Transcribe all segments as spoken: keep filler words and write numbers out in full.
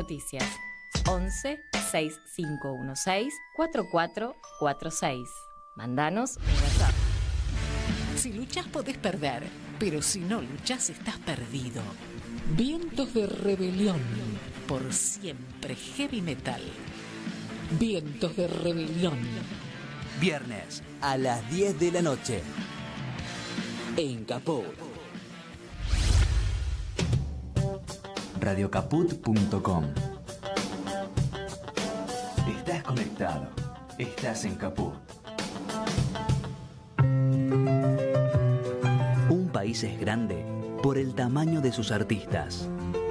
Noticias. once, sesenta y cinco dieciséis, cuarenta y cuatro cuarenta y seis. Mandanos un WhatsApp. Si luchas podés perder, pero si no luchas estás perdido. Vientos de rebelión, por siempre heavy metal. Vientos de rebelión. Viernes a las diez de la noche. En Caput. radio caput punto com. Estás conectado. Estás en Caput. Un país es grande por el tamaño de sus artistas.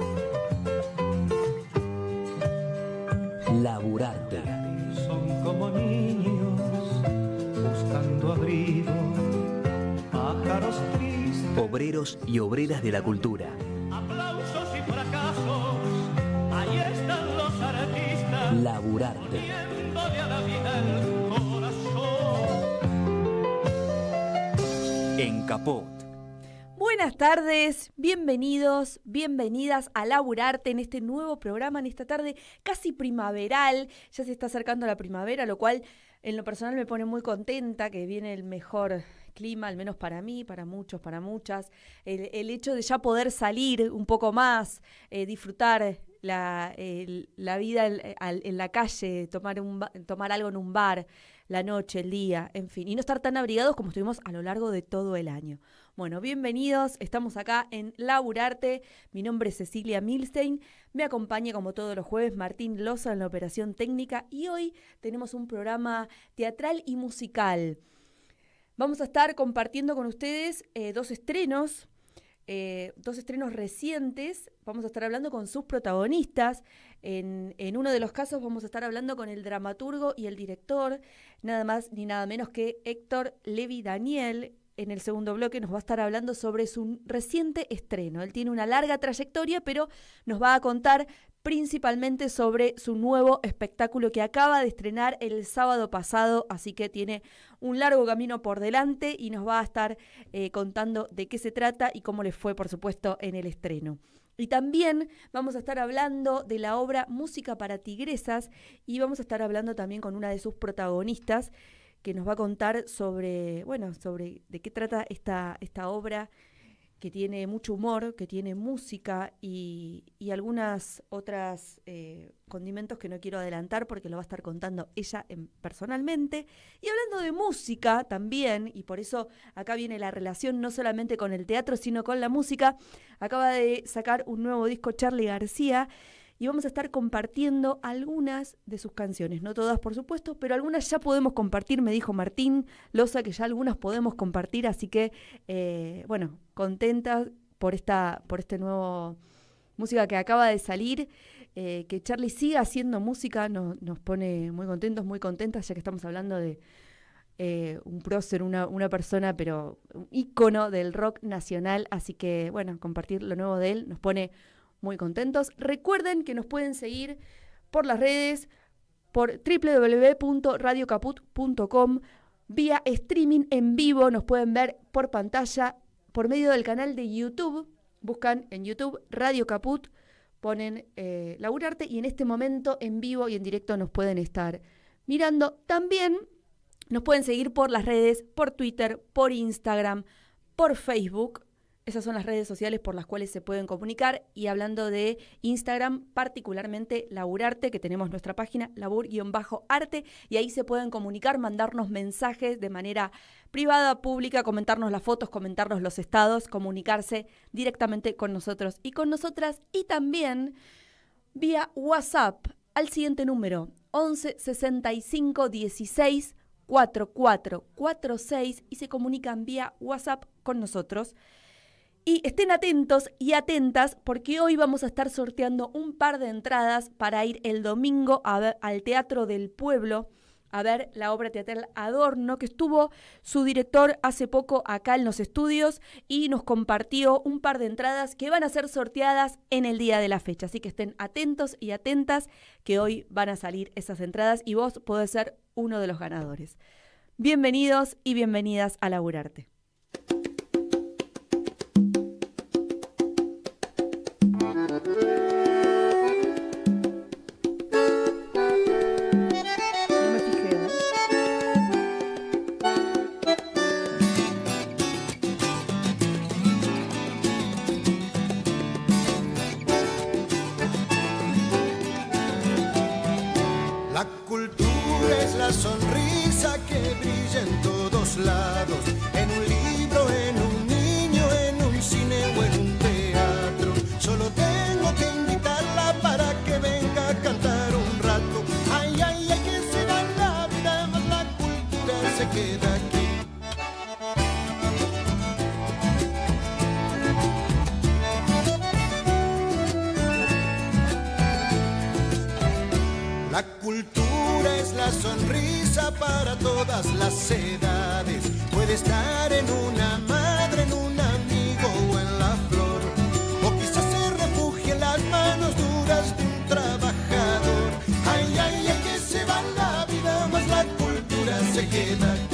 Laburarte. Son como niños buscando abrigo, pájaros tristes. Obreros y obreras de la cultura. Aplausos y fracasos, ahí están los artistas. Laburarte. Poniéndole a la vida el corazón. En Caput. Buenas tardes, bienvenidos, bienvenidas a Laburarte en este nuevo programa, en esta tarde casi primaveral. Ya se está acercando la primavera, lo cual en lo personal me pone muy contenta, que viene el mejor clima, al menos para mí, para muchos, para muchas. El, el hecho de ya poder salir un poco más, eh, disfrutar la, el, la vida en, en la calle, tomar, un, tomar algo en un bar, la noche, el día, en fin, y no estar tan abrigados como estuvimos a lo largo de todo el año. Bueno, bienvenidos, estamos acá en Laburarte, mi nombre es Cecilia Milstein, me acompaña como todos los jueves Martín Loza en la operación técnica y hoy tenemos un programa teatral y musical. Vamos a estar compartiendo con ustedes eh, dos estrenos, eh, dos estrenos recientes. Vamos a estar hablando con sus protagonistas. En, en uno de los casos vamos a estar hablando con el dramaturgo y el director, nada más ni nada menos que Héctor Levi Daniel. En el segundo bloque nos va a estar hablando sobre su reciente estreno. Él tiene una larga trayectoria, pero nos va a contar principalmente sobre su nuevo espectáculo que acaba de estrenar el sábado pasado, así que tiene un largo camino por delante y nos va a estar eh, contando de qué se trata y cómo le fue, por supuesto, en el estreno. Y también vamos a estar hablando de la obra Música para Tigresas y vamos a estar hablando también con una de sus protagonistas, que nos va a contar sobre, bueno, sobre de qué trata esta, esta obra que tiene mucho humor, que tiene música y, y algunas otras eh, condimentos que no quiero adelantar porque lo va a estar contando ella en, personalmente. Y hablando de música también, y por eso acá viene la relación no solamente con el teatro, sino con la música, acaba de sacar un nuevo disco Charly García, y vamos a estar compartiendo algunas de sus canciones, no todas por supuesto, pero algunas ya podemos compartir, me dijo Martín Loza que ya algunas podemos compartir, así que, eh, bueno, contenta por esta, por este nuevo música que acaba de salir, eh, que Charly siga haciendo música, nos, nos pone muy contentos, muy contentas, ya que estamos hablando de eh, un prócer, una, una persona, pero un ícono del rock nacional, así que, bueno, compartir lo nuevo de él nos pone muy contentos. Recuerden que nos pueden seguir por las redes, por doble u doble u doble u punto radio caput punto com, vía streaming en vivo, nos pueden ver por pantalla, por medio del canal de YouTube, buscan en YouTube Radio Caput, ponen eh, Laburarte y en este momento en vivo y en directo nos pueden estar mirando. También nos pueden seguir por las redes, por Twitter, por Instagram, por Facebook. Esas son las redes sociales por las cuales se pueden comunicar. Y hablando de Instagram, particularmente Laburarte, que tenemos nuestra página, labur-arte, y ahí se pueden comunicar, mandarnos mensajes de manera privada, pública, comentarnos las fotos, comentarnos los estados, comunicarse directamente con nosotros y con nosotras. Y también vía WhatsApp al siguiente número, once, sesenta y cinco, dieciséis, cuarenta y cuatro cuarenta y seis, y se comunican vía WhatsApp con nosotros. Y estén atentos y atentas porque hoy vamos a estar sorteando un par de entradas para ir el domingo a ver, al Teatro del Pueblo a ver la obra teatral Adorno, que estuvo su director hace poco acá en los estudios y nos compartió un par de entradas que van a ser sorteadas en el día de la fecha. Así que estén atentos y atentas que hoy van a salir esas entradas y vos podés ser uno de los ganadores. Bienvenidos y bienvenidas a Laburarte. la sonrisa que brilla en todos lados, en un libro, en un niño, en un cine o en un teatro. Solo tengo que invitarla para que venga a cantar un rato. Ay, ay, ay, que se va la vida, más la cultura se queda aquí. La cultura es la sonrisa para todas las edades. Puede estar en una madre, en un amigo o en la flor. O quizás se refugie en las manos duras de un trabajador. Ay, ay, ay, que se va la vida, más la cultura se queda aquí.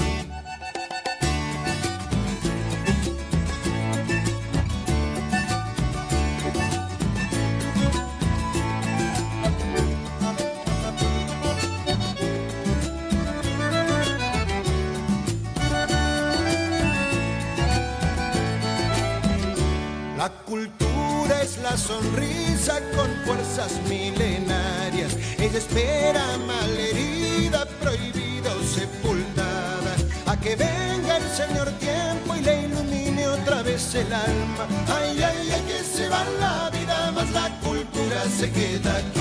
La cultura es la sonrisa con fuerzas milenarias. Ella espera malherida, prohibida o sepultada, a que venga el Señor tiempo y le ilumine otra vez el alma. Ay, ay, ay, que se va la vida, más la cultura se queda aquí.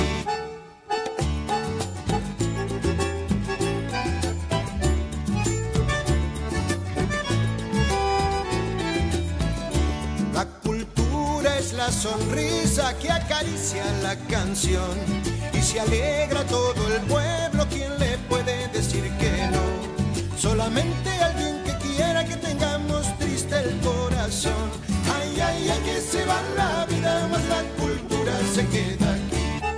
La sonrisa que acaricia la canción y se alegra todo el pueblo. ¿Quién le puede decir que no? Solamente alguien que quiera que tengamos triste el corazón. Ay, ay, ay, que se va la vida, más la cultura se queda aquí.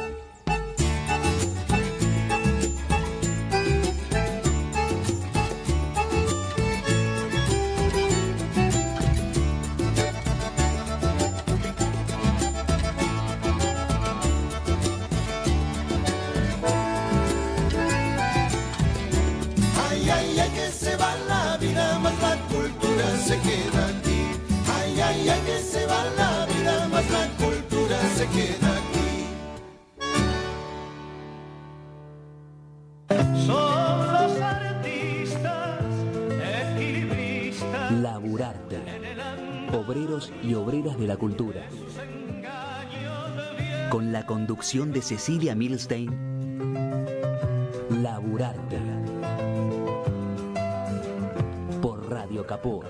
Se queda aquí. Ay, ay, ay, que se va la vida, más la cultura se queda aquí. Son los artistas equilibristas. Laburarte. Obreros y obreras de la cultura. Con la conducción de Cecilia Milstein. Laburarte. Por Radio Capó.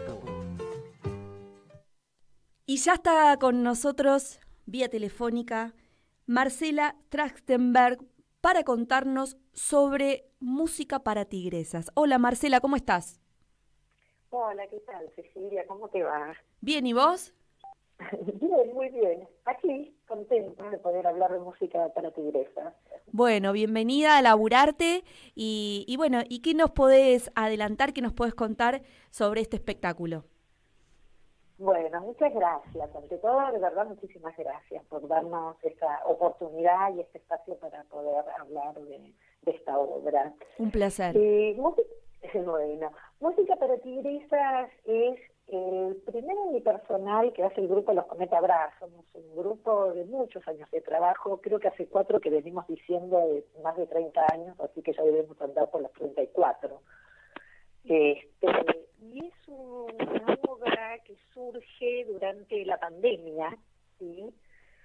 Y ya está con nosotros, vía telefónica, Marcela Trachtenberg para contarnos sobre música para tigresas. Hola Marcela, ¿cómo estás? Hola, ¿qué tal, Cecilia? ¿Cómo te va? Bien, ¿y vos? Bien, muy bien. Aquí, contenta de poder hablar de música para tigresas. Bueno, bienvenida a Laburarte. Y, y bueno, ¿y qué nos podés adelantar, qué nos podés contar sobre este espectáculo? Bueno, muchas gracias. Ante todo, de verdad, muchísimas gracias por darnos esta oportunidad y este espacio para poder hablar de, de esta obra. Un placer. Eh, música, bueno, música para tigresas es el primer unipersonal que hace el grupo Los Cometa Bra. Somos un grupo de muchos años de trabajo, creo que hace cuatro que venimos diciendo de más de treinta años, así que ya debemos andar por los treinta y cuatro. Este, y es una obra que surge durante la pandemia, ¿sí?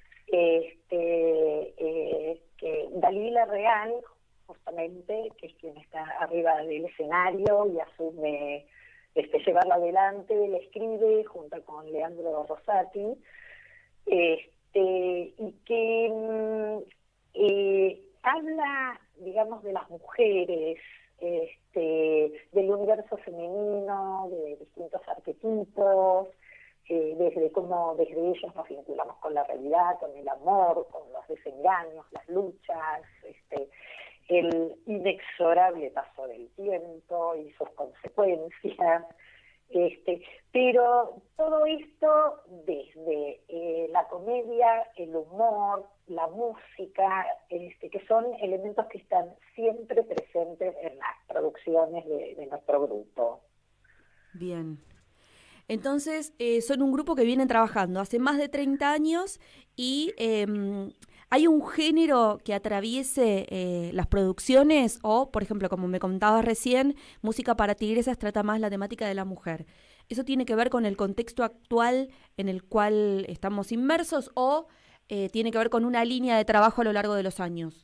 Este, eh, que Dalila Real, justamente, que es quien está arriba del escenario y asume este, llevarla adelante, la escribe junto con Leandro Rosati, este, y que eh, habla, digamos, de las mujeres, este, del universo femenino, de distintos arquetipos, eh, desde cómo desde ellos nos vinculamos con la realidad, con el amor, con los desengaños, las luchas, este, el inexorable paso del tiempo y sus consecuencias, este, pero todo esto desde eh, la comedia, el humor, la música, este, que son elementos que están siempre presentes en las producciones de, de nuestro grupo. Bien. Entonces, eh, son un grupo que vienen trabajando hace más de treinta años y eh, ¿Hay un género que atraviese eh, las producciones? O, por ejemplo, como me contabas recién, Música para Tigresas trata más la temática de la mujer. ¿Eso tiene que ver con el contexto actual en el cual estamos inmersos o eh, tiene que ver con una línea de trabajo a lo largo de los años?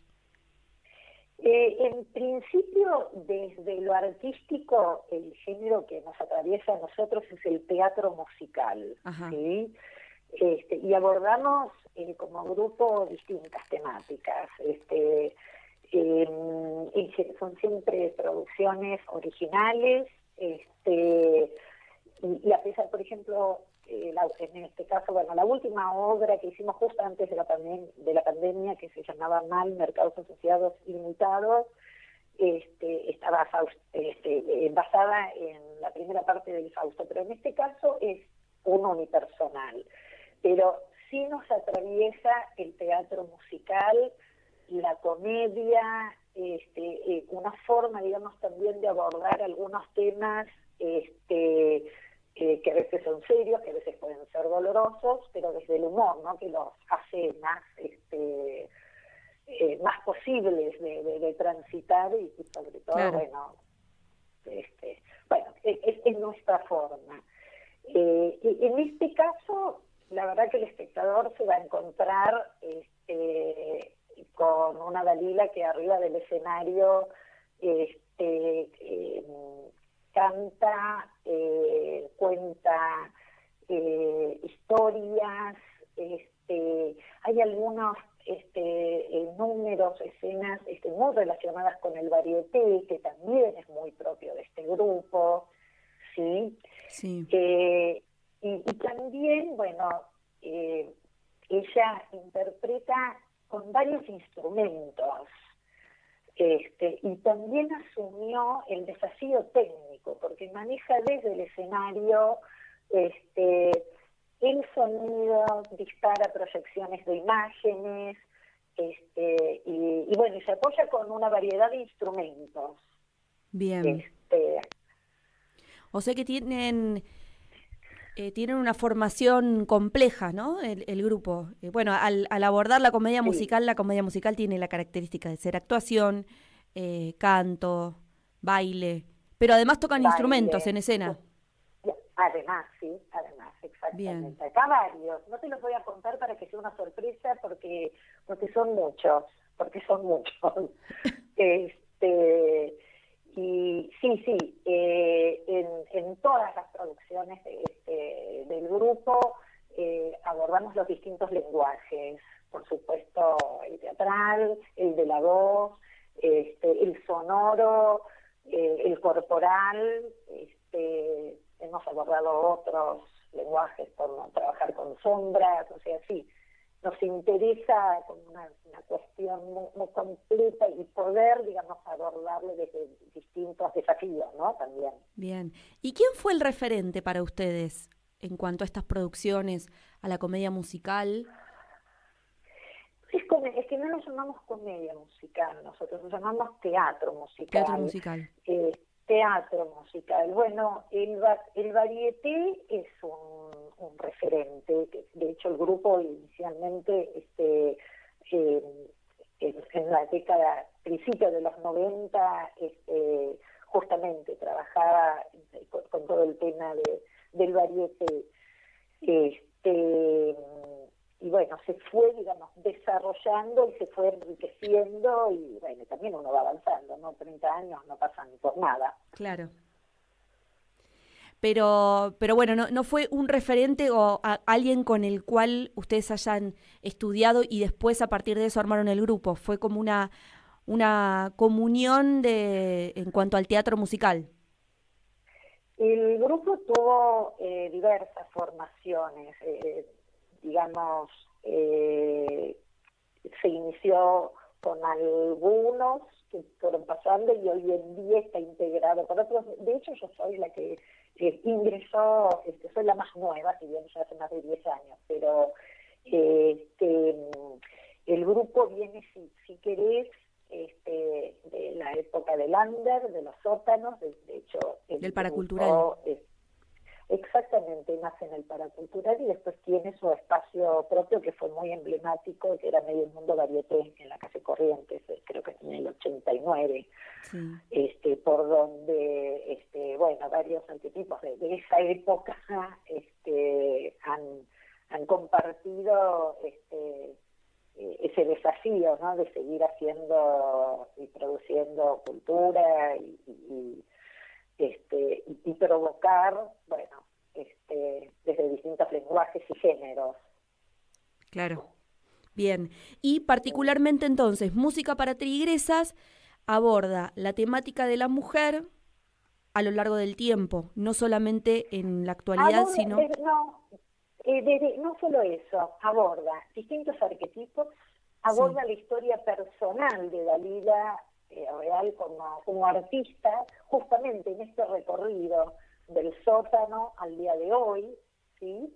Eh, en principio, desde lo artístico, el género que nos atraviesa a nosotros es el teatro musical, ¿sí? Este, y abordamos eh, como grupo distintas temáticas. Este, eh, y son siempre producciones originales, este, y, y a pesar, por ejemplo, Eh, la, en este caso, bueno, la última obra que hicimos justo antes de la, pandem de la pandemia, que se llamaba MAL, Mercados Asociados Limitados, este, estaba este, eh, basada en la primera parte del Fausto, pero en este caso es un unipersonal. Pero sí nos atraviesa el teatro musical, la comedia, este, eh, una forma, digamos, también de abordar algunos temas, este, Eh, que a veces son serios, que a veces pueden ser dolorosos, pero desde el humor, ¿no? Que los hace más este, eh, más posibles de, de, de transitar y, y sobre todo, claro. bueno, este, bueno, es, es nuestra forma. Eh, y en este caso, la verdad que el espectador se va a encontrar este, con una Dalila que arriba del escenario este, eh, canta, eh, cuenta eh, historias, este, hay algunos este, eh, números, escenas este, muy relacionadas con el varieté, que también es muy propio de este grupo, ¿sí? Sí. Eh, y, y también, bueno, eh, ella interpreta con varios instrumentos, Este, y también asumió el desafío técnico, porque maneja desde el escenario este, el sonido, dispara proyecciones de imágenes, este, y, y bueno, y se apoya con una variedad de instrumentos. Bien. Este, o sea que tienen... Eh, tienen una formación compleja, ¿no? El, el grupo. Eh, bueno, al, al abordar la comedia sí. musical, la comedia musical tiene la característica de ser actuación, eh, canto, baile, pero además tocan baile. instrumentos en escena. Además, sí, además, exactamente. Bien. Acá varios. No te los voy a contar para que sea una sorpresa porque porque son muchos, porque son muchos. este... Y sí, sí, eh, en, en todas las producciones de, este, del grupo eh, abordamos los distintos lenguajes, por supuesto el teatral, el de la voz, este, el sonoro, eh, el corporal, este, hemos abordado otros lenguajes como trabajar con sombras, o sea, sí. Nos interesa como una, una cuestión muy, muy completa y poder, digamos, abordarle desde distintos desafíos, ¿no? También. Bien. ¿Y quién fue el referente para ustedes en cuanto a estas producciones, a la comedia musical? Es, com es que no lo llamamos comedia musical, nosotros lo llamamos teatro musical. Teatro musical. Eh, teatro musical. Bueno, el, el varieté es un, un referente. De hecho, el grupo inicialmente, este, eh, en, en la década, principio de los noventa, este, justamente trabajaba con, con todo el tema de, del varieté. Este, y bueno, se fue, digamos, desarrollando y se fue enriqueciendo y bueno, también uno va avanzando, ¿no? treinta años no pasan por nada. Claro. Pero, pero bueno, no, no fue un referente o a, alguien con el cual ustedes hayan estudiado y después a partir de eso armaron el grupo. Fue como una, una comunión de en cuanto al teatro musical. El grupo tuvo eh, diversas formaciones, eh, digamos, eh, se inició con algunos que fueron pasando y hoy en día está integrado por otros. De hecho, yo soy la que eh, ingresó, este, soy la más nueva, si bien ya hace más de diez años, pero eh, este, el grupo viene, si, si querés, este, de la época del under, de los sótanos, de, de hecho... El del paracultural. Grupo, eh, exactamente, nace en el Paracultural y después tiene su espacio propio que fue muy emblemático, que era Medio Mundo Varieté en la calle Corrientes, creo que en el ochenta y nueve, Sí. este, por donde, este, bueno, varios arquetipos de, de esa época este, han, han compartido este, ese desafío, ¿no?, de seguir haciendo y produciendo cultura y, y, este, y, y provocar, bueno, este, desde distintos lenguajes y géneros. Claro. Bien. Y particularmente entonces, Música para Trigresas aborda la temática de la mujer a lo largo del tiempo, no solamente en la actualidad, Aborda, sino... eh, no, eh, desde, no solo eso, aborda distintos arquetipos, aborda Sí. la historia personal de Dalila eh, Real como, como artista, justamente en este recorrido del sótano al día de hoy, ¿sí?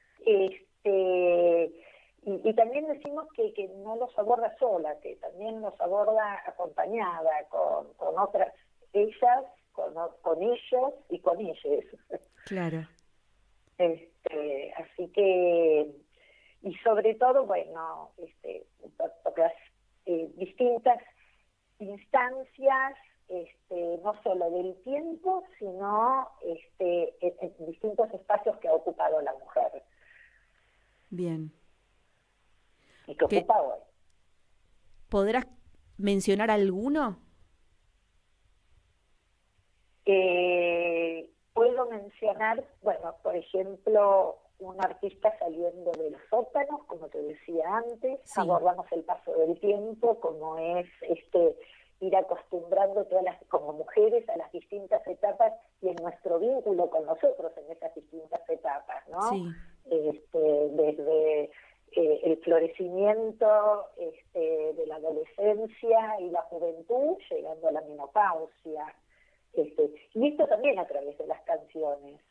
Este, y, y también decimos que, que no los aborda sola, que también los aborda acompañada con, con otras, ellas, con, con ellos y con ellas. Claro. Este, así que, y sobre todo, bueno, este, las eh, distintas instancias, este, no solo del tiempo, sino este, en, en distintos espacios que ha ocupado la mujer. Bien. Y que ¿Qué? ocupa hoy. ¿Podrás mencionar alguno? Eh, puedo mencionar, bueno, por ejemplo, un artista saliendo de los sótanos, como te decía antes, Sí. abordamos el paso del tiempo, como es este ir acostumbrando todas las, como mujeres, a las distintas etapas y en nuestro vínculo con nosotros en esas distintas etapas, ¿no? Sí. Este, desde eh, el florecimiento este, de la adolescencia y la juventud, llegando a la menopausia. Este, y esto también a través de las canciones.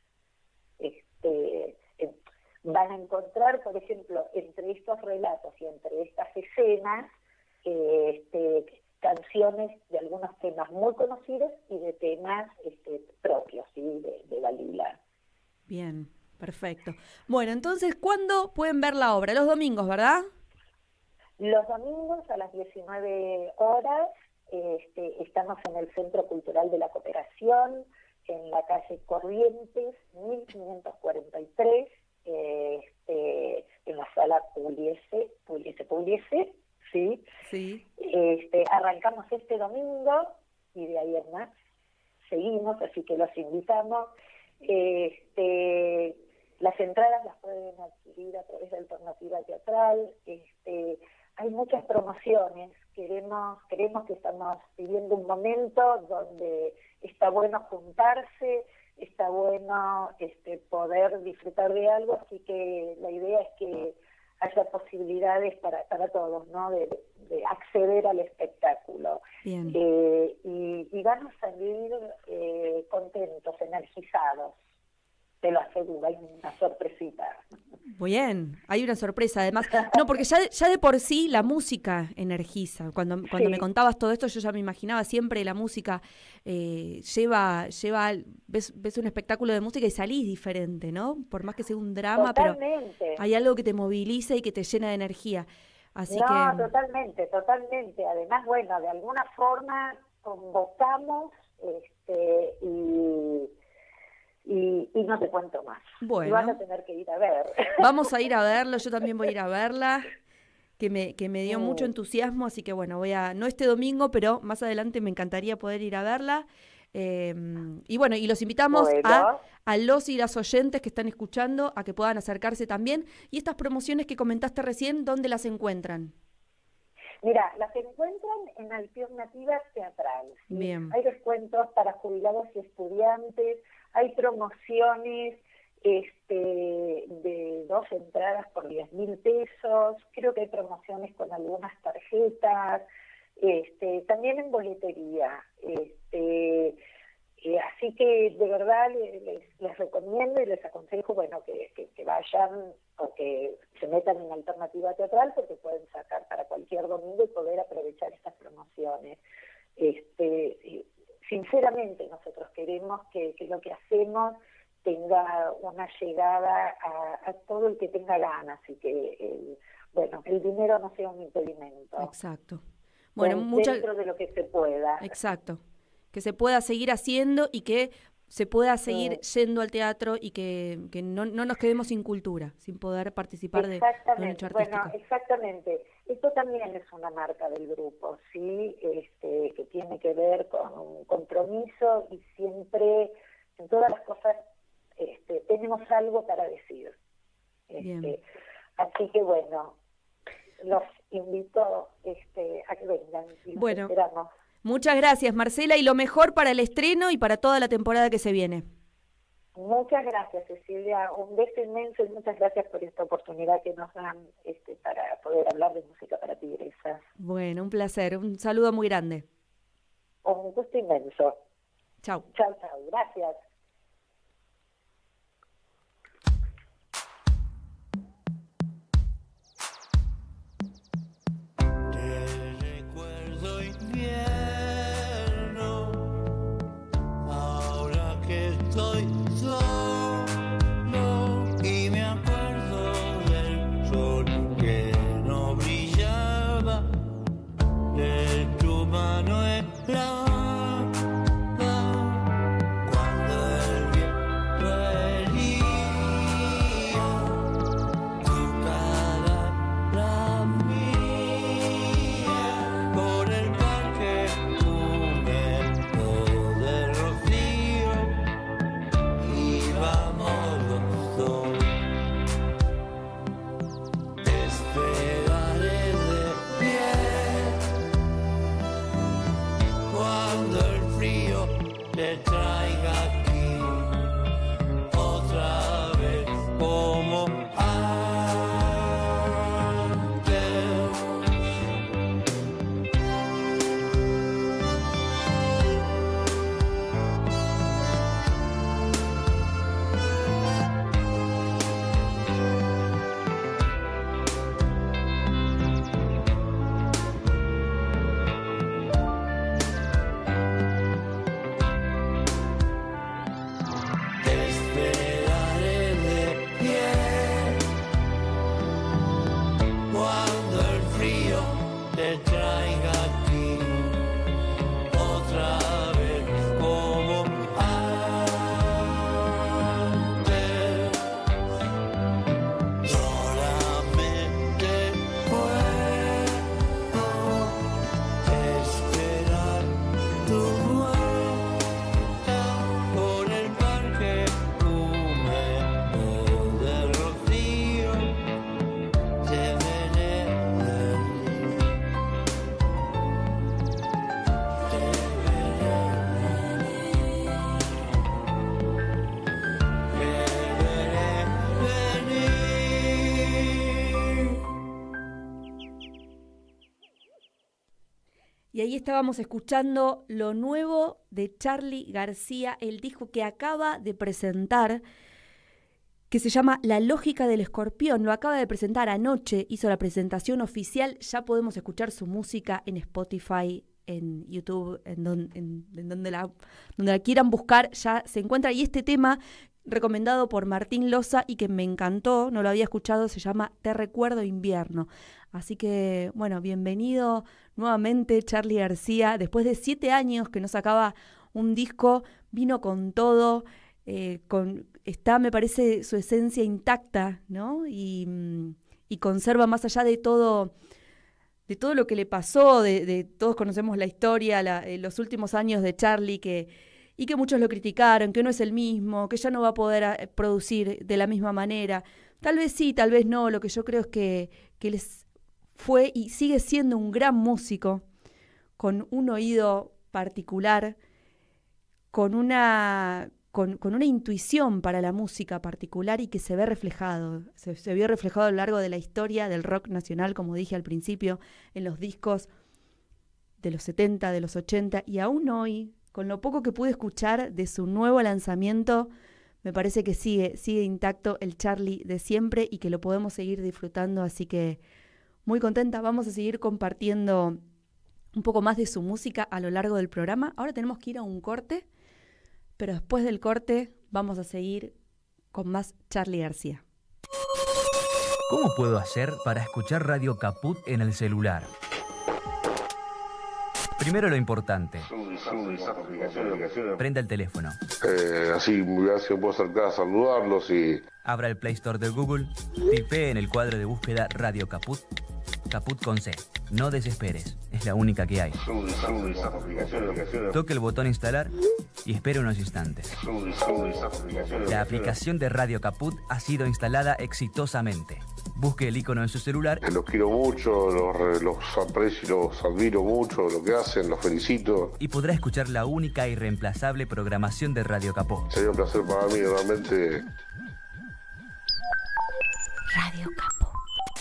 Este, eh, van a encontrar, por ejemplo, entre estos relatos y entre estas escenas, eh, este, canciones de algunos temas muy conocidos y de temas este, propios, ¿sí?, de, de Dalila. Bien, perfecto. Bueno, entonces, ¿cuándo pueden ver la obra? Los domingos, ¿verdad? Los domingos a las diecinueve horas este, estamos en el Centro Cultural de la Cooperación, en la calle Corrientes, mil quinientos cuarenta y tres, eh, este, en la sala Pugliese, Pugliese, Pugliese, ¿sí? Sí. Este, arrancamos este domingo y de ahí en más seguimos, así que los invitamos. Este, las entradas las pueden adquirir a través de Alternativa Teatral. Este, hay muchas promociones. Queremos, creemos que estamos viviendo un momento donde está bueno juntarse, está bueno este, poder disfrutar de algo, así que la idea es que haya posibilidades para, para todos, ¿no?, de, de acceder al espectáculo. Bien. Eh, y, y van a salir eh, contentos, energizados, te lo aseguro, hay una sorpresita. Bien, hay una sorpresa además. No, porque ya, ya de por sí la música energiza. Cuando, cuando Sí. me contabas todo esto, yo ya me imaginaba siempre la música eh, lleva, lleva ves, ves un espectáculo de música y salís diferente, ¿no? Por más que sea un drama, Totalmente. pero hay algo que te moviliza y que te llena de energía. Así no, que... totalmente, totalmente. Además, bueno, de alguna forma convocamos este, y... Y, y no te cuento más. Bueno. Y vas a tener que ir a ver. Vamos a ir a verlo, yo también voy a ir a verla, que me, que me dio Mm. mucho entusiasmo, así que bueno, voy a, no este domingo, pero más adelante me encantaría poder ir a verla. Eh, y bueno, y los invitamos Bueno. a, a los y las oyentes que están escuchando a que puedan acercarse también. Y estas promociones que comentaste recién, ¿dónde las encuentran? Mira, las encuentran en Alternativa Teatral. ¿sí? Bien. Hay descuentos para jubilados y estudiantes, hay promociones este, de dos entradas por diez mil pesos, creo que hay promociones con algunas tarjetas, este, también en boletería. Este, eh, así que de verdad les, les recomiendo y les aconsejo, bueno, que, que, que vayan o que se metan en Alternativa Teatral porque pueden sacar para cualquier domingo y poder aprovechar estas promociones. Este, sinceramente nosotros queremos que, que lo que hacemos tenga una llegada a, a todo el que tenga ganas y que, el, bueno, el dinero no sea un impedimento. Exacto. Bueno, dentro mucha... de lo que se pueda. Exacto. Que se pueda seguir haciendo y que se pueda seguir Sí. yendo al teatro y que, que no, no nos quedemos sin cultura, sin poder participar de, de un Exactamente, hecho artístico. bueno, exactamente. Esto también es una marca del grupo, ¿sí? Este, que tiene que ver con un compromiso y siempre, en todas las cosas, este, tenemos algo para decir. Bien. Este, así que bueno, los invito este, a que vengan y los Bueno. esperamos. Muchas gracias, Marcela, y lo mejor para el estreno y para toda la temporada que se viene. Muchas gracias, Cecilia. Un beso inmenso y muchas gracias por esta oportunidad que nos dan este, para poder hablar de música para tigresas. Bueno, un placer, un saludo muy grande. Un gusto inmenso. Chau. Chao, chao. Gracias. Te recuerdo invierno, ahora que estoy solo y me acuerdo del sol que no brillaba, de tu mano helada, cuando el viento hería tu cara, la mía, por el parque húmedo de rocío, íbamos los dos. Te esperaré de pie cuando el frío te traiga aquí otra vez como antes. Te esperaré de pie cuando el frío te traiga aquí otra vez como antes. Solamente puedo esperar tu vuelta por el parque húmedo de rocío. Te veré venir, te veré venir, te veré venir. Y ahí estábamos escuchando lo nuevo de Charly García, el disco que acaba de presentar, que se llama La Lógica del Escorpión. Lo acaba de presentar anoche, hizo la presentación oficial. Ya podemos escuchar su música en Spotify, en YouTube, en, don- en- en donde, la, donde la quieran buscar, ya se encuentra. Y este tema, recomendado por Martín Loza y que me encantó, no lo había escuchado, se llama Te Recuerdo Invierno. Así que, bueno, bienvenido nuevamente Charly García. Después de siete años que no sacaba un disco, vino con todo, eh, con, está, me parece, su esencia intacta, ¿no? Y, mm, y conserva más allá de todo, de todo lo que le pasó, de, de todos conocemos la historia, la, eh, los últimos años de Charly, que, y que muchos lo criticaron, que no es el mismo, que ya no va a poder eh, producir de la misma manera. Tal vez sí, tal vez no. Lo que yo creo es que, que les fue y sigue siendo un gran músico, con un oído particular, con una, con, con una intuición para la música particular y que se ve reflejado, se, se vio reflejado a lo largo de la historia del rock nacional, como dije al principio, en los discos de los setenta, de los ochenta, y aún hoy, con lo poco que pude escuchar de su nuevo lanzamiento, me parece que sigue, sigue intacto el Charly de siempre y que lo podemos seguir disfrutando, así que muy contenta. Vamos a seguir compartiendo un poco más de su música a lo largo del programa. Ahora tenemos que ir a un corte, pero después del corte vamos a seguir con más Charly García. ¿Cómo puedo hacer para escuchar Radio Caput en el celular? Primero lo importante. Prenda el teléfono. Eh, así así me puedo acercar a saludarlos y... Abra el Play Store de Google. Tipee en el cuadro de búsqueda Radio Caput. Caput con C. No desesperes. Es la única que hay. Toque el botón instalar y espere unos instantes. La aplicación de Radio Caput ha sido instalada exitosamente. Busque el icono en su celular. Los quiero mucho, los, los aprecio, los admiro mucho, lo que hacen, los felicito. Y podrá escuchar la única e irreemplazable programación de Radio Caput. Sería un placer para mí, realmente. Radio Caput.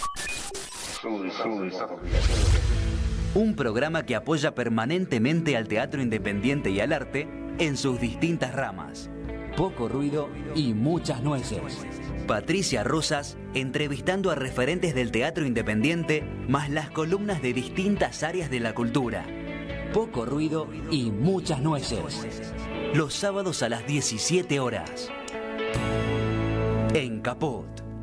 Un programa que apoya permanentemente al teatro independiente y al arte en sus distintas ramas. Poco ruido y muchas nueces. Patricia Rosas entrevistando a referentes del teatro independiente, más las columnas de distintas áreas de la cultura. Poco ruido y muchas nueces. Los sábados a las diecisiete horas. En Caput.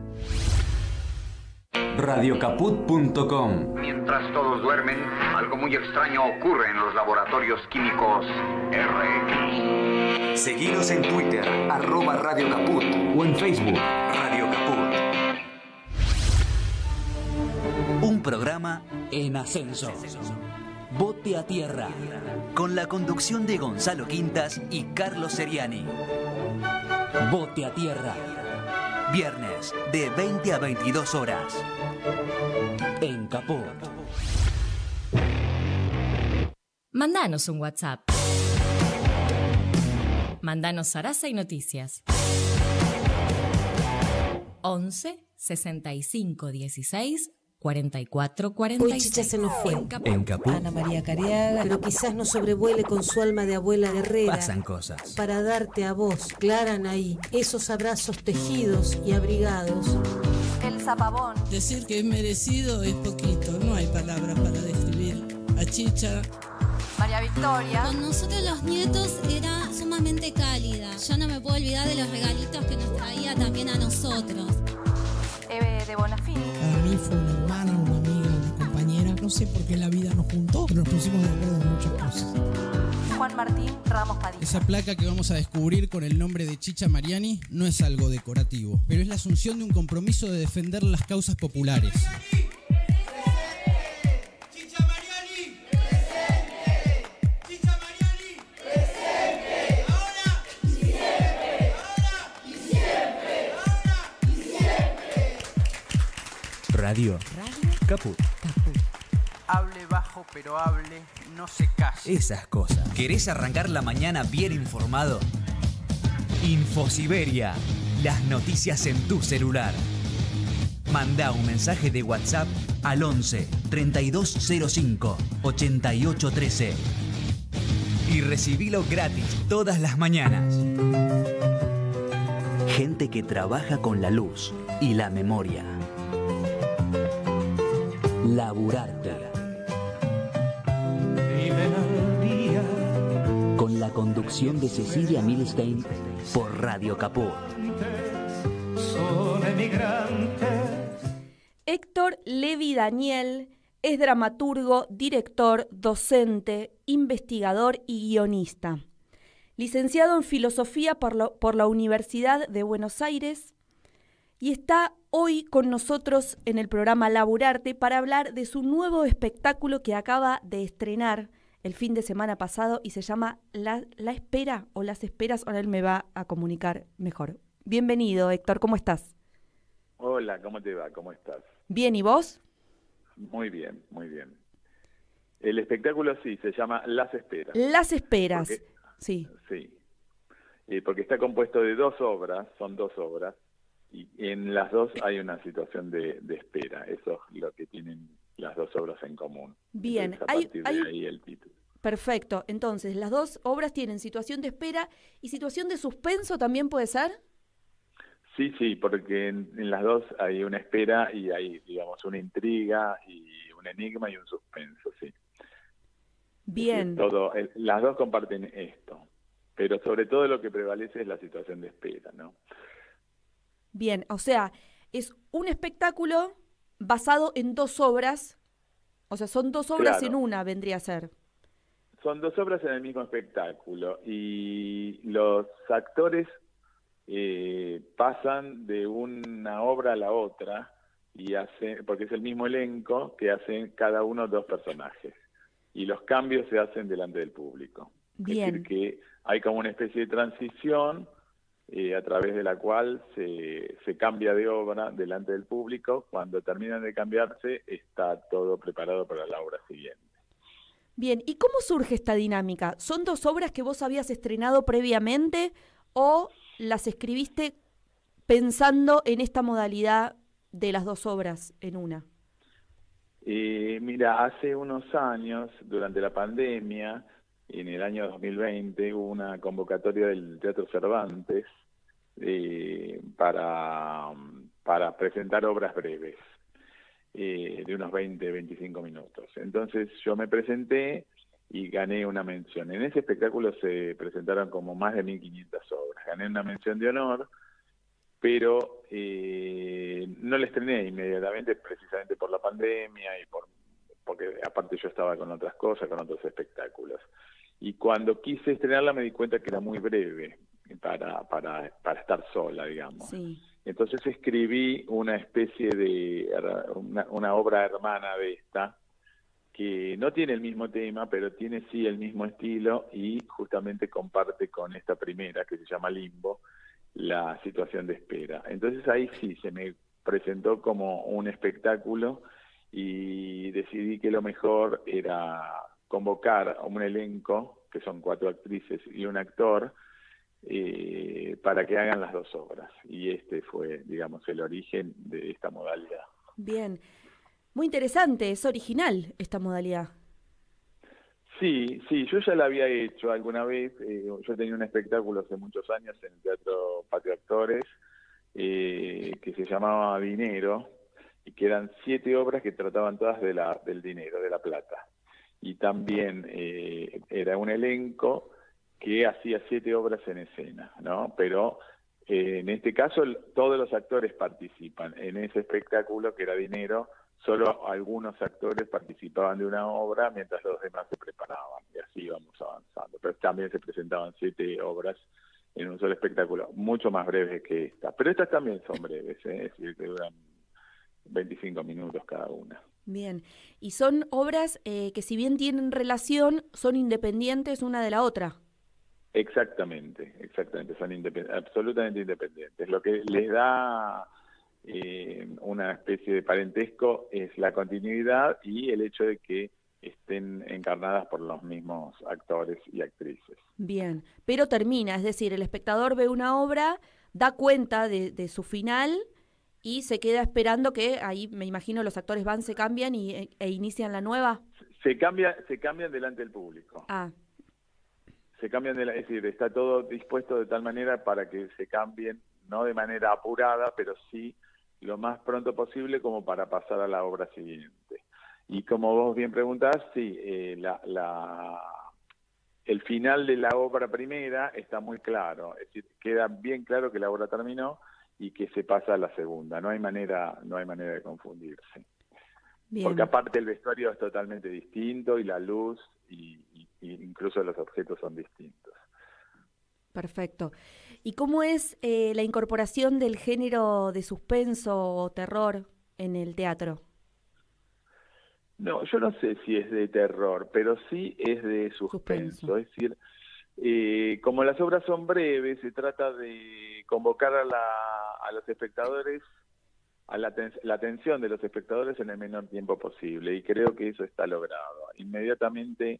radio caput punto com. Mientras todos duermen, algo muy extraño ocurre en los laboratorios químicos R X. Seguinos en Twitter, arroba Radio Caput, o en Facebook, Radio Caput. Un programa en ascenso. Bote a tierra, con la conducción de Gonzalo Quintas y Carlos Seriani. Bote a tierra. Viernes, de veinte a veintidós horas. En Caput. Mandanos un WhatsApp. Mandanos zaraza y noticias. once sesenta y cinco dieciséis cuarenta y cuatro cuarenta y seis. Hoy Chicha se nos fue. En Caput. En Caput. Ana María Cariaga, pero quizás nos sobrevuele con su alma de abuela guerrera. Pasan cosas. Para darte a vos, Clara Anaí, esos abrazos tejidos y abrigados. El zapabón. Decir que es merecido es poquito, no hay palabras para describir a Chicha. María Victoria. Con nosotros los nietos era sumamente cálida. Yo no me puedo olvidar de los regalitos que nos traía también a nosotros. Eve de Bonafini. Para mí fue una hermana, una amiga, una compañera. No sé por qué la vida nos juntó, pero nos pusimos de acuerdo en muchas cosas. Juan Martín Ramos Padilla. Esa placa que vamos a descubrir con el nombre de Chicha Mariani no es algo decorativo, pero es la asunción de un compromiso de defender las causas populares. Radio. Radio Caput. Caput. Hable bajo, pero hable, no se case. Esas cosas. ¿Querés arrancar la mañana bien informado? Infosiberia. Las noticias en tu celular. Manda un mensaje de WhatsApp al once treinta y dos cero cinco ochenta y ocho trece y recibilo gratis todas las mañanas. Gente que trabaja con la luz y la memoria. Laburarte. Con la conducción de Cecilia Milstein por Radio Caput. Héctor Levi Daniel es dramaturgo, director, docente, investigador y guionista. Licenciado en Filosofía por la, por la Universidad de Buenos Aires y está hoy con nosotros en el programa Laburarte para hablar de su nuevo espectáculo que acaba de estrenar el fin de semana pasado y se llama La, La Espera o Las Esperas. Ahora él me va a comunicar mejor. Bienvenido, Héctor, ¿cómo estás? Hola, ¿cómo te va? ¿Cómo estás? Bien, ¿y vos? Muy bien, muy bien. El espectáculo sí, se llama Las Esperas. Las Esperas, porque, sí. Sí, eh, porque está compuesto de dos obras, son dos obras, y en las dos hay una situación de, de espera. Eso es lo que tienen las dos obras en común. Bien, Entonces, a hay, partir de hay... ahí el título. Perfecto, entonces las dos obras tienen situación de espera y situación de suspenso también puede ser. Sí, sí, porque en, en las dos hay una espera y hay, digamos, una intriga y un enigma y un suspenso, sí. Bien. Sí, todo, el, las dos comparten esto, pero sobre todo lo que prevalece es la situación de espera, ¿no? Bien, o sea, es un espectáculo basado en dos obras, o sea, son dos obras Claro. en una, vendría a ser. Son dos obras en el mismo espectáculo y los actores eh, pasan de una obra a la otra y hacen, porque es el mismo elenco que hacen cada uno dos personajes y los cambios se hacen delante del público. Bien. Es decir, que hay como una especie de transición eh, a través de la cual se, se cambia de obra delante del público. Cuando terminan de cambiarse, está todo preparado para la obra siguiente. Bien, ¿y cómo surge esta dinámica? ¿Son dos obras que vos habías estrenado previamente o las escribiste pensando en esta modalidad de las dos obras en una? Eh, mira, hace unos años, durante la pandemia, en el año dos mil veinte, hubo una convocatoria del Teatro Cervantes eh, para, para presentar obras breves. Eh, de unos veinte, veinticinco minutos. Entonces yo me presenté y gané una mención. En ese espectáculo se presentaron como más de mil quinientas obras. Gané una mención de honor, pero eh, no la estrené inmediatamente precisamente por la pandemia y por porque aparte yo estaba con otras cosas, con otros espectáculos. Y cuando quise estrenarla me di cuenta que era muy breve para, para, para estar sola, digamos. Sí. Entonces escribí una especie de, una, una obra hermana de esta, que no tiene el mismo tema, pero tiene sí el mismo estilo y justamente comparte con esta primera, que se llama Limbo, la situación de espera. Entonces ahí sí se me presentó como un espectáculo y decidí que lo mejor era convocar a un elenco, que son cuatro actrices y un actor, Eh, para que hagan las dos obras. Y este fue, digamos, el origen de esta modalidad. Bien, muy interesante, es original esta modalidad. Sí, sí, yo ya la había hecho alguna vez. Eh, yo tenía un espectáculo hace muchos años en el Teatro Patio Actores eh, que se llamaba Dinero y que eran siete obras que trataban todas de la, del dinero, de la plata. Y también eh, era un elenco que hacía siete obras en escena, ¿no? Pero eh, en este caso el, todos los actores participan. En ese espectáculo que era Dinero, solo algunos actores participaban de una obra mientras los demás se preparaban y así íbamos avanzando. Pero también se presentaban siete obras en un solo espectáculo, mucho más breves que esta. Pero estas también son breves, ¿eh? Es decir, que duran veinticinco minutos cada una. Bien, y son obras eh, que si bien tienen relación, son independientes una de la otra. Exactamente, exactamente, son independ- absolutamente independientes. Lo que les da eh, una especie de parentesco es la continuidad y el hecho de que estén encarnadas por los mismos actores y actrices. Bien, pero termina, es decir, el espectador ve una obra, da cuenta de, de su final y se queda esperando que, ahí me imagino los actores van, se cambian y, e, e inician la nueva. Se cambia, se cambian delante del público. Ah. Se cambian de la, es decir, está todo dispuesto de tal manera para que se cambien, no de manera apurada, pero sí lo más pronto posible como para pasar a la obra siguiente. Y como vos bien preguntás, sí, eh, la, la, el final de la obra primera está muy claro, es decir, queda bien claro que la obra terminó y que se pasa a la segunda, no hay manera, no hay manera de confundirse. Bien. Porque aparte el vestuario es totalmente distinto y la luz y, y, y incluso los objetos son distintos. Perfecto. ¿Y cómo es eh, la incorporación del género de suspenso o terror en el teatro? No, yo no sé si es de terror, pero sí es de suspenso. suspenso. Es decir, eh, como las obras son breves, se trata de convocar a, la, a los espectadores a la, ten- la atención de los espectadores en el menor tiempo posible y creo que eso está logrado. Inmediatamente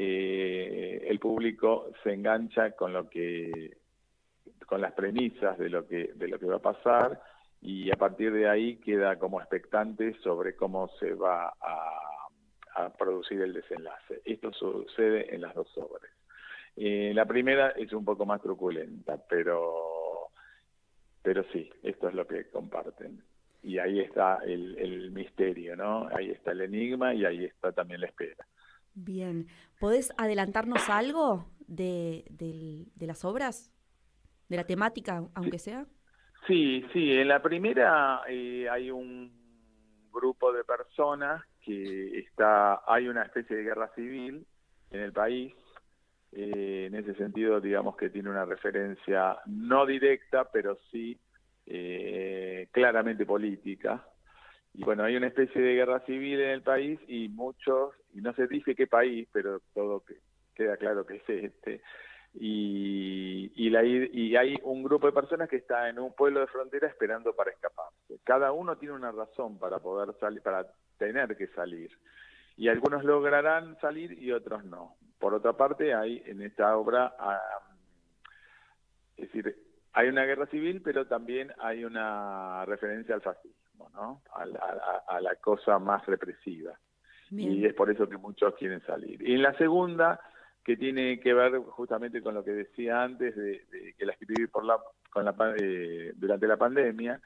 eh, el público se engancha con lo que con las premisas de lo que de lo que va a pasar y a partir de ahí queda como expectante sobre cómo se va a, a producir el desenlace. Esto sucede en las dos obras. Eh, la primera es un poco más truculenta, pero pero sí, esto es lo que comparten. Y ahí está el, el misterio, ¿no? Ahí está el enigma y ahí está también la espera. Bien. ¿Podés adelantarnos algo de, de, de las obras? ¿De la temática, aunque sí. sea? Sí, sí, en la primera eh, hay un grupo de personas que está, hay una especie de guerra civil en el país, eh, en ese sentido digamos que tiene una referencia no directa, pero sí eh, claramente política. Y bueno, hay una especie de guerra civil en el país y muchos, y no se dice qué país, pero todo que, queda claro que es este, y, y, la, y hay un grupo de personas que está en un pueblo de frontera esperando para escaparse. Cada uno tiene una razón para poder salir, para tener que salir. Y algunos lograrán salir y otros no. Por otra parte, hay en esta obra, um, es decir, hay una guerra civil, pero también hay una referencia al fascismo, ¿no? A la, a, a la cosa más represiva. Bien. Y es por eso que muchos quieren salir. Y en la segunda, que tiene que ver justamente con lo que decía antes, de, de que la escribí por la, con la, eh, durante la pandemia,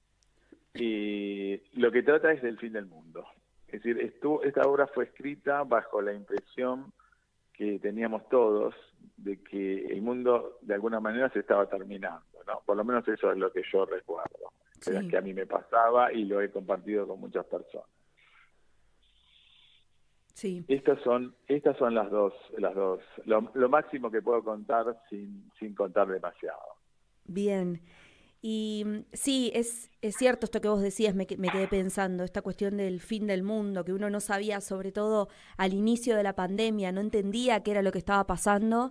y lo que trata es del fin del mundo. Es decir, esto, esta obra fue escrita bajo la impresión que teníamos todos de que el mundo de alguna manera se estaba terminando, ¿no? Por lo menos eso es lo que yo recuerdo, sí. Era que a mí me pasaba y lo he compartido con muchas personas. Sí. Estas son, estas son las dos, las dos, lo, lo máximo que puedo contar sin, sin contar demasiado. Bien. Y sí, es, es cierto esto que vos decías, me, me quedé pensando, esta cuestión del fin del mundo, que uno no sabía, sobre todo al inicio de la pandemia, no entendía qué era lo que estaba pasando,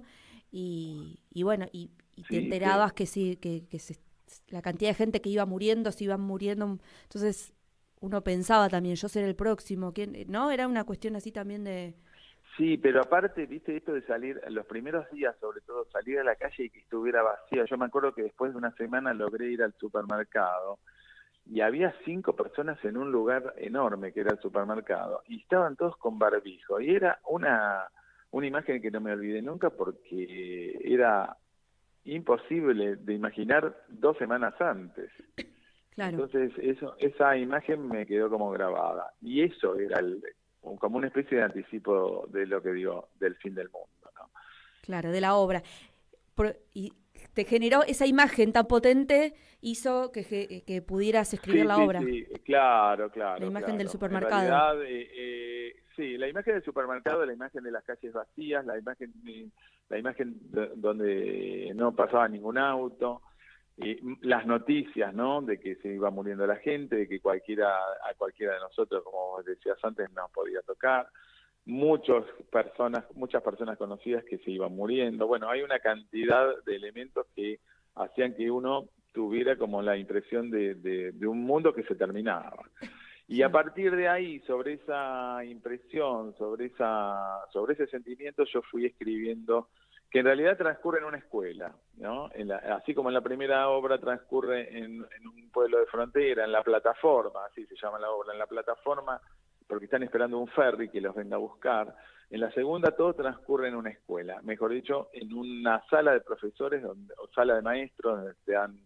y, y bueno, y, y te sí, enterabas sí. que sí, que, que se, la cantidad de gente que iba muriendo, se iban muriendo, entonces uno pensaba también, yo seré el próximo, ¿quién? ¿No? Era una cuestión así también de... Sí, pero aparte, viste, esto de salir, los primeros días, sobre todo, salir a la calle y que estuviera vacía. Yo me acuerdo que después de una semana logré ir al supermercado y había cinco personas en un lugar enorme que era el supermercado y estaban todos con barbijo. Y era una, una imagen que no me olvidé nunca porque era imposible de imaginar dos semanas antes. Claro. Entonces, eso, esa imagen me quedó como grabada. Y eso era el... como una especie de anticipo de lo que digo, del fin del mundo, ¿no? Claro, de la obra. Por, y te generó esa imagen tan potente, hizo que, que, que pudieras escribir sí, la sí, obra. Sí, claro, claro. La imagen claro. del supermercado. En realidad, eh, eh, sí, la imagen del supermercado, la imagen de las calles vacías, la imagen, la imagen de, donde no pasaba ningún auto. Y las noticias, ¿no? De que se iba muriendo la gente, de que cualquiera a cualquiera de nosotros, como decías antes, nos podía tocar. Muchas personas, muchas personas conocidas que se iban muriendo. Bueno, hay una cantidad de elementos que hacían que uno tuviera como la impresión de, de, de un mundo que se terminaba. Y a partir de ahí, sobre esa impresión, sobre esa, sobre ese sentimiento, yo fui escribiendo, que en realidad transcurre en una escuela, ¿no? En la, así como en la primera obra transcurre en, en un pueblo de frontera, en la plataforma, así se llama la obra, en la plataforma, porque están esperando un ferry que los venga a buscar. En la segunda todo transcurre en una escuela, mejor dicho, en una sala de profesores donde, o sala de maestros donde están,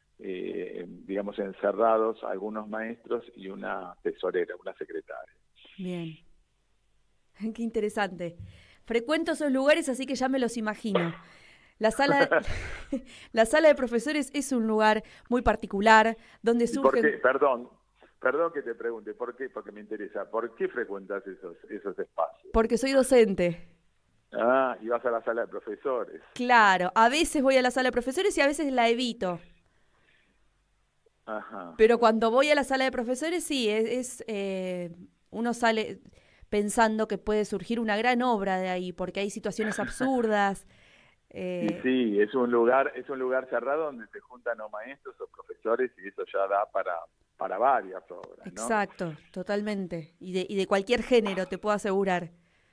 eh, digamos, encerrados algunos maestros y una tesorera, una secretaria. Bien, qué interesante. Frecuento esos lugares, así que ya me los imagino. La sala, la sala de profesores es un lugar muy particular, donde surgen... ¿Por qué? Perdón, perdón que te pregunte, ¿por qué? Porque me interesa. ¿Por qué frecuentas esos, esos espacios? Porque soy docente. Ah, y vas a la sala de profesores. Claro, a veces voy a la sala de profesores y a veces la evito. Ajá. Pero cuando voy a la sala de profesores, sí, es, es eh, uno sale... pensando que puede surgir una gran obra de ahí, porque hay situaciones absurdas. Eh... Sí, sí, es un lugar, es un lugar cerrado donde se juntan o maestros o profesores y eso ya da para, para varias obras, ¿no? Exacto, totalmente. Y de, y de cualquier género, te puedo asegurar.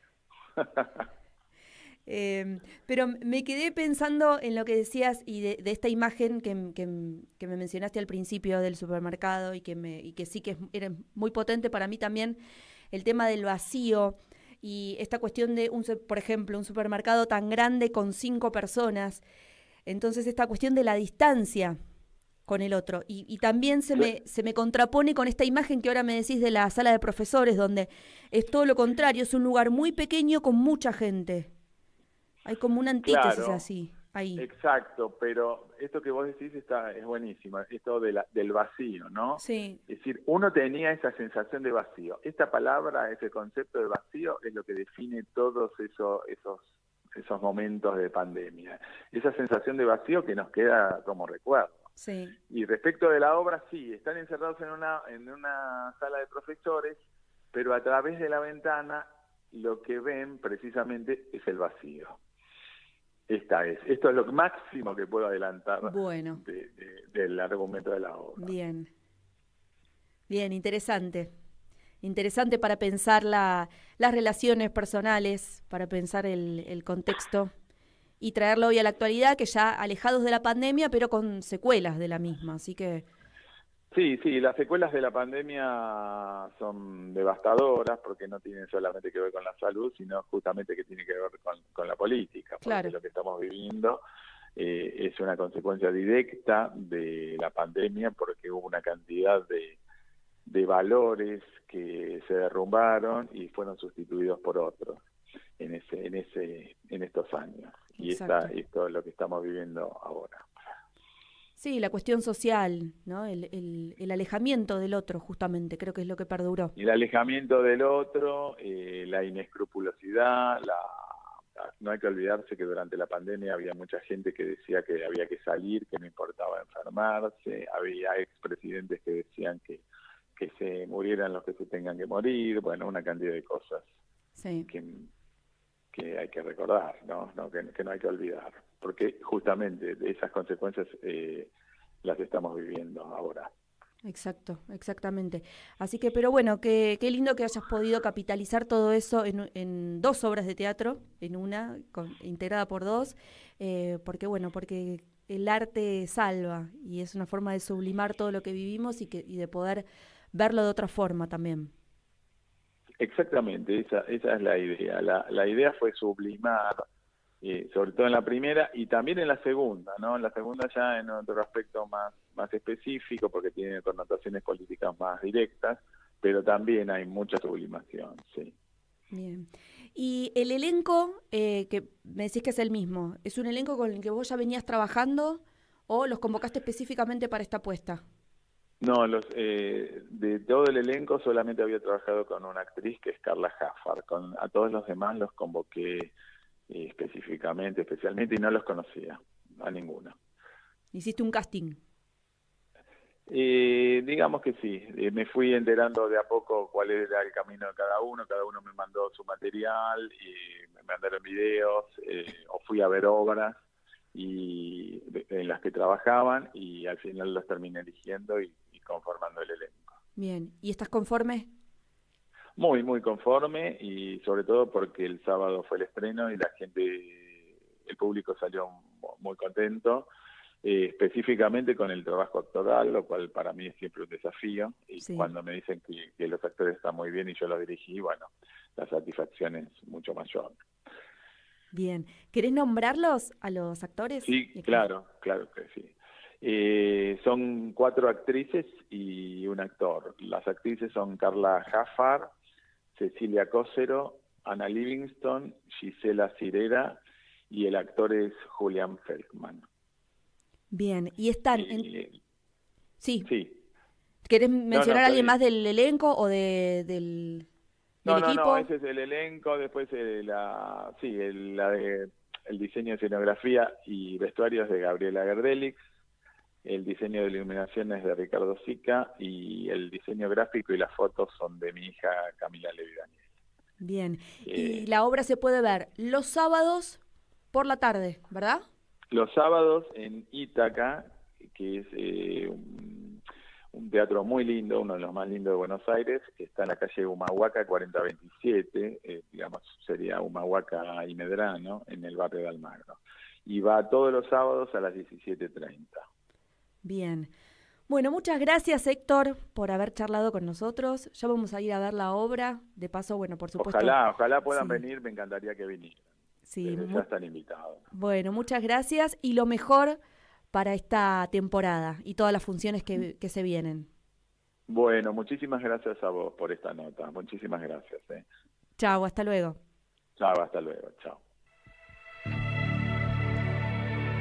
eh, pero me quedé pensando en lo que decías y de, de esta imagen que, que, que me mencionaste al principio del supermercado y que, me, y que sí que es, era muy potente para mí también. El tema del vacío y esta cuestión de, un, por ejemplo, un supermercado tan grande con cinco personas. Entonces, esta cuestión de la distancia con el otro. Y, y también se me, se me contrapone con esta imagen que ahora me decís de la sala de profesores, donde es todo lo contrario, es un lugar muy pequeño con mucha gente. Hay como una antítesis claro. así. ahí. Exacto, pero esto que vos decís está es buenísimo, esto de la, del vacío, ¿no? Sí. Es decir, uno tenía esa sensación de vacío. Esta palabra, ese concepto de vacío es lo que define todos esos, esos, esos momentos de pandemia. Esa sensación de vacío que nos queda como recuerdo. Sí. Y respecto de la obra, sí, están encerrados en una, en una sala de profesores, pero a través de la ventana lo que ven precisamente es el vacío. Esta es, esto es lo máximo que puedo adelantar bueno. de, de, del argumento de la obra. Bien, bien, interesante. Interesante para pensar la, las relaciones personales, para pensar el, el contexto y traerlo hoy a la actualidad, que ya alejados de la pandemia, pero con secuelas de la misma, así que... Sí, sí, las secuelas de la pandemia son devastadoras porque no tienen solamente que ver con la salud, sino justamente que tiene que ver con, con la política. Porque claro. Lo que estamos viviendo eh, es una consecuencia directa de la pandemia porque hubo una cantidad de, de valores que se derrumbaron y fueron sustituidos por otros en ese, en ese, en estos años. Y esta, esto es lo que estamos viviendo ahora. Sí, la cuestión social, ¿no? El, el, el alejamiento del otro, justamente, creo que es lo que perduró. El alejamiento del otro, eh, la inescrupulosidad, la, no hay que olvidarse que durante la pandemia había mucha gente que decía que había que salir, que no importaba enfermarse, había expresidentes que decían que, que se murieran los que se tengan que morir, bueno, una cantidad de cosas sí. que, que hay que recordar, ¿no? No, que, que no hay que olvidar. Porque justamente esas consecuencias eh, las estamos viviendo ahora. Exacto, exactamente. Así que, pero bueno, qué, qué lindo que hayas podido capitalizar todo eso en, en dos obras de teatro, en una, con, integrada por dos, eh, porque bueno, porque el arte salva y es una forma de sublimar todo lo que vivimos y, que, y de poder verlo de otra forma también. Exactamente, esa, esa es la idea. La, la idea fue sublimar, Eh, sobre todo en la primera y también en la segunda, ¿no? En la segunda ya en otro aspecto más, más específico porque tiene connotaciones políticas más directas, pero también hay mucha sublimación, sí. Bien. Y el elenco, eh, que me decís que es el mismo, ¿es un elenco con el que vos ya venías trabajando o los convocaste específicamente para esta apuesta? No, los eh, de todo el elenco solamente había trabajado con una actriz que es Carla Jaffar, con a todos los demás los convoqué Eh, específicamente, especialmente, y no los conocía, a ninguno. ¿Hiciste un casting? Eh, digamos que sí, eh, me fui enterando de a poco cuál era el camino de cada uno, cada uno me mandó su material, y me mandaron videos, eh, o fui a ver obras y de, en las que trabajaban, y al final los terminé eligiendo y, y conformando el elenco. Bien, ¿y estás conforme? Muy, muy conforme y sobre todo porque el sábado fue el estreno y la gente, el público salió muy contento, eh, específicamente con el trabajo actoral, lo cual para mí es siempre un desafío. Y sí. Cuando me dicen que, que los actores están muy bien y yo los dirigí, bueno, la satisfacción es mucho mayor. Bien. ¿Querés nombrarlos a los actores? Sí, claro, claro que sí. Eh, son cuatro actrices y un actor. Las actrices son Carla Jaffar, Cecilia Cócero, Ana Livingston, Gisela Cirera y el actor es Julián Feldman. Bien, y están... En... Eh, sí. sí. ¿Querés mencionar no, no, a alguien más del elenco o de, del, no, del no, equipo? No, ese es el elenco, después eh, la, sí, el, la de, el diseño de escenografía y vestuarios de Gabriela Gerdelix, el diseño de iluminaciones de Ricardo Sica y el diseño gráfico y las fotos son de mi hija Camila Levi Daniel. Bien, eh, y la obra se puede ver los sábados por la tarde, ¿verdad? Los sábados en Ítaca, que es eh, un, un teatro muy lindo, uno de los más lindos de Buenos Aires, que está en la calle Humahuaca cuarenta veintisiete, eh, digamos, sería Humahuaca y Medrano, en el barrio de Almagro. Y va todos los sábados a las diecisiete treinta. Bien. Bueno, muchas gracias, Héctor, por haber charlado con nosotros. Ya vamos a ir a ver la obra. De paso, bueno, por supuesto... Ojalá, ojalá puedan sí. venir, me encantaría que vinieran. Sí, Desde muy... ya están invitados. Bueno, muchas gracias y lo mejor para esta temporada y todas las funciones que, que se vienen. Bueno, muchísimas gracias a vos por esta nota. Muchísimas gracias. ¿eh? Chao, hasta luego. Chao, hasta luego. Chao.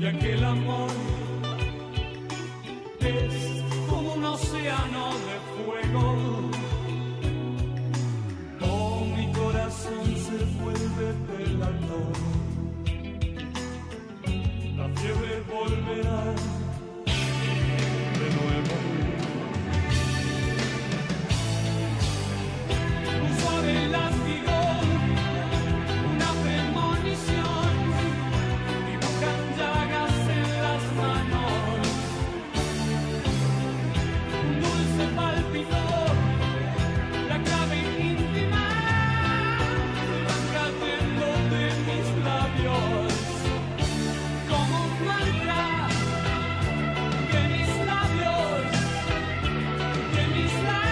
ya que el amor es como un océano de fuego. Oh, mi corazón se vuelve pelador. La fiebre volverá de nuevo. Un suave látigo, una premonición, dibujan llagas en las manos. Un dulce pálpito, la clave íntima, se van cayendo de mis labios. Como un mantra de mis labios, de mis labios.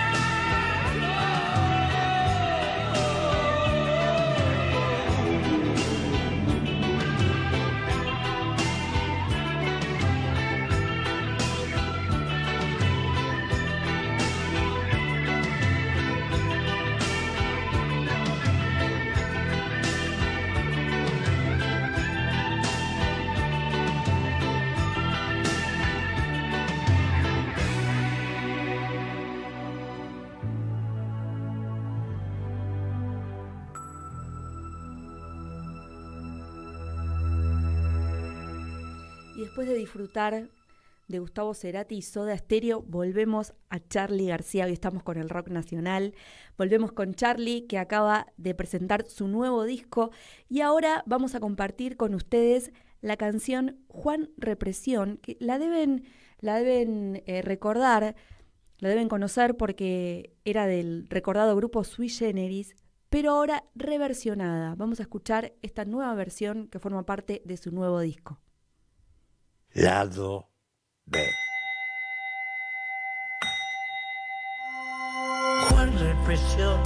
Y después de disfrutar de Gustavo Cerati y Soda Stereo, volvemos a Charly García. Hoy estamos con el rock nacional. Volvemos con Charly, que acaba de presentar su nuevo disco. Y ahora vamos a compartir con ustedes la canción Juan Represión, que la deben, la deben eh, recordar, la deben conocer porque era del recordado grupo Sui Generis, pero ahora reversionada. Vamos a escuchar esta nueva versión que forma parte de su nuevo disco. Lado B. Juan Represión,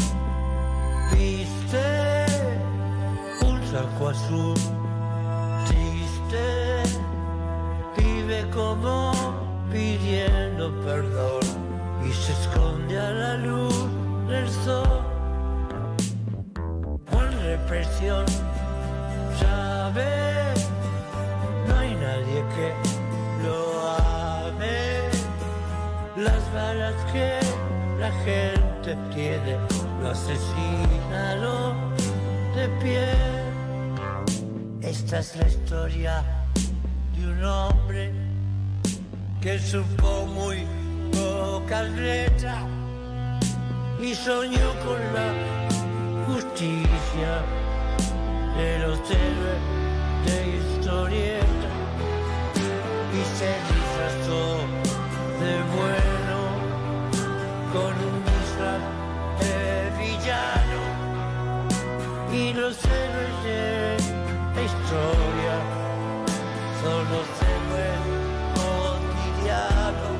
viste un saco azul, triste, vive como pidiendo perdón y se esconde a la luz del sol. Juan Represión, sabe, no hay nadie que lo ame. Las balas que la gente tiene lo asesinan de pie. Esta es la historia de un hombre que supo muy pocas letras y soñó con la justicia de los héroes de historieta y se disfrazó de bueno con un disfraz de villano, y los héroes de la historia son los héroes cotidianos.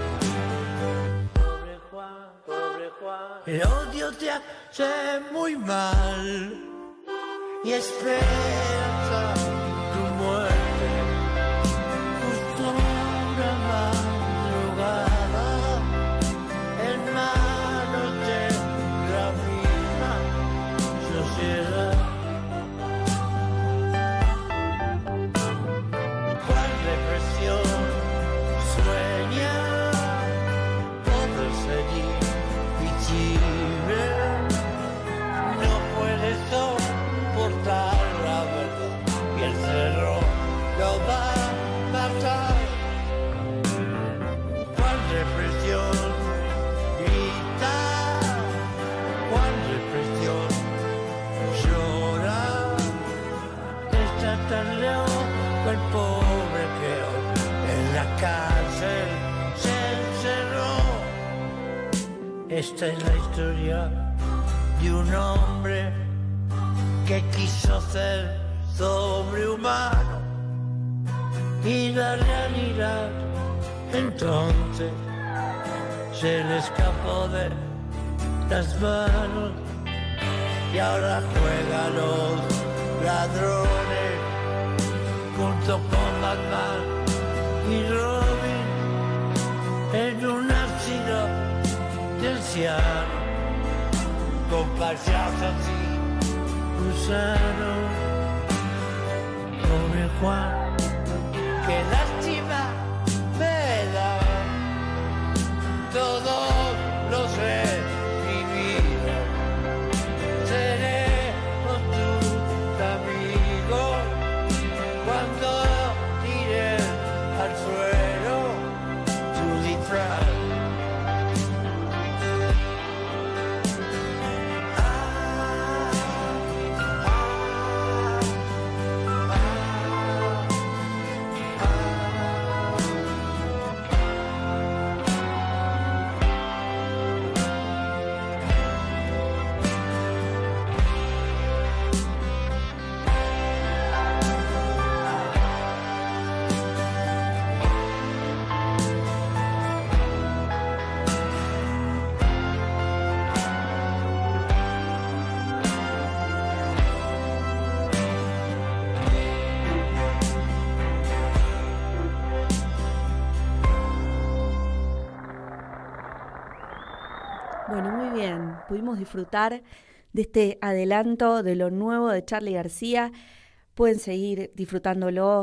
Pobre Juan, pobre Juan, el odio te hace muy mal y esperanza tu muerte. Justo una madrugada en manos de la misma sociedad. Juan Represión sueña poder seguir visible, no puede soportar la verdad y el cerro lo va a matar. Juan Represión grita, Juan Represión llora, está tan lejos el pobre que hoy en la cárcel se encerró. Esta es la historia de un hombre que quiso ser sobrehumano y la realidad entonces se le escapó de las manos y ahora juega a los ladrones junto con Batman y Robin en un asilo de ancianos con payasos y gusanos. Pobre Juan, qué lástima me da todos los de mi vida. Seremos tus amigos cuando tiren al suelo tu disfraz. Bueno, muy bien. Pudimos disfrutar de este adelanto de lo nuevo de Charly García. Pueden seguir disfrutándolo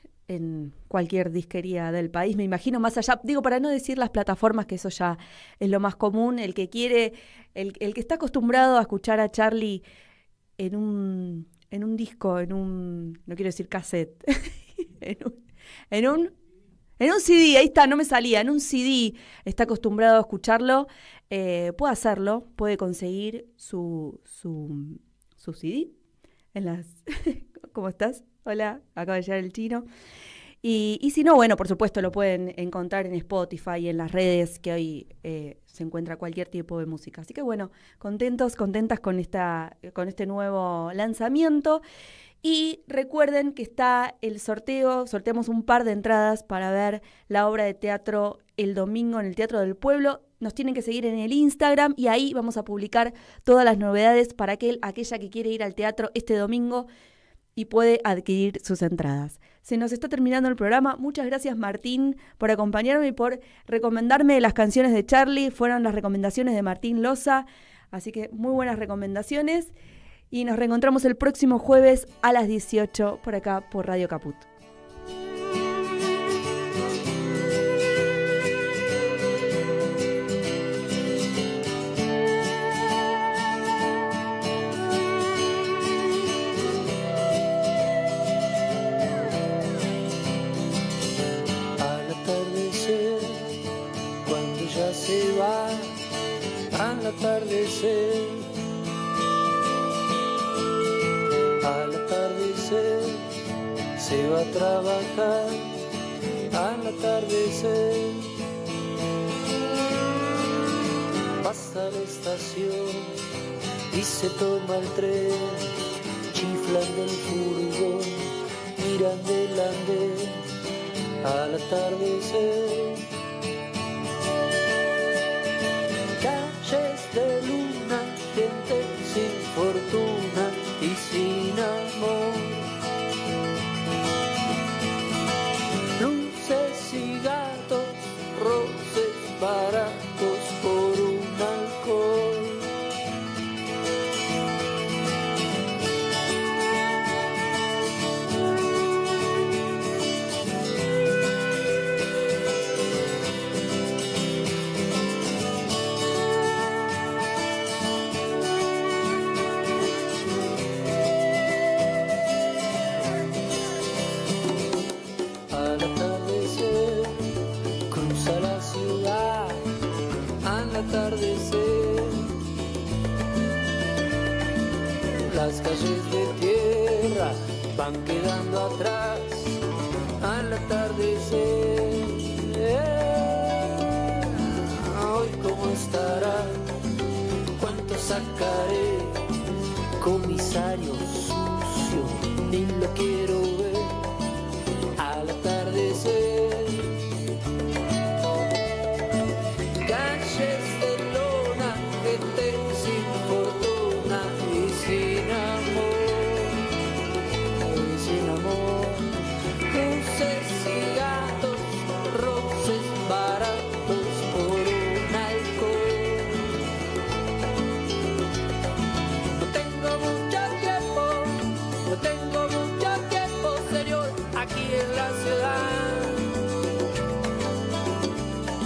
en cualquier disquería del país, me imagino, más allá, digo, para no decir las plataformas, que eso ya es lo más común. El que quiere, el, el que está acostumbrado a escuchar a Charly en un, en un disco, en un, no quiero decir cassette, en un... En un En un C D, ahí está, no me salía, en un C D está acostumbrado a escucharlo, eh, puede hacerlo, puede conseguir su, su, su C D en las... ¿Cómo estás? Hola, acaba de llegar el chino. Y, y si no, bueno, por supuesto lo pueden encontrar en Spotify y en las redes que hoy eh, se encuentra cualquier tipo de música. Así que bueno, contentos, contentas con, esta, con este nuevo lanzamiento. Y recuerden que está el sorteo, sorteamos un par de entradas para ver la obra de teatro el domingo en el Teatro del Pueblo. Nos tienen que seguir en el Instagram y ahí vamos a publicar todas las novedades para aquel, aquella que quiere ir al teatro este domingo y puede adquirir sus entradas. Se nos está terminando el programa. Muchas gracias, Martín, por acompañarme y por recomendarme las canciones de Charly. Fueron las recomendaciones de Martín Loza, así que muy buenas recomendaciones. Y nos reencontramos el próximo jueves a las dieciocho por acá, por Radio Caput. Al atardecer, cuando ya se va, al atardecer, al atardecer se va a trabajar, al atardecer pasa la estación y se toma el tren, chiflando el furgón, mirando el andén, al atardecer. Calles de luna, gente sin fortuna y sin amor, luces y gatos, roces baratos por un alcohol. Las calles de tierra van quedando atrás al atardecer. Eh, hoy cómo estará, cuánto sacaré, comisario sucio, ni lo quiero